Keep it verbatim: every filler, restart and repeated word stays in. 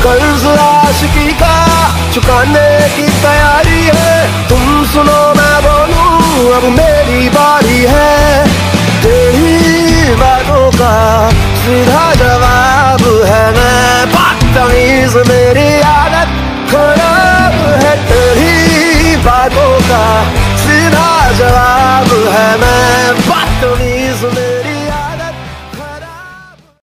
कर्ज आशिकी का चुकाने की तैयारी है। तुम सुनो मैं बोलूं अब मेरी बात,